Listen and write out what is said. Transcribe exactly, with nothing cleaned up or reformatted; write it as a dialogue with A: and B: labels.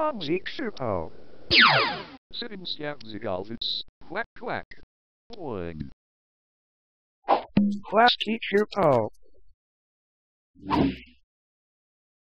A: Bonzi Csupo.
B: Sitting Scavzigalvis, quack quack. Boing.
A: Class teacher Po.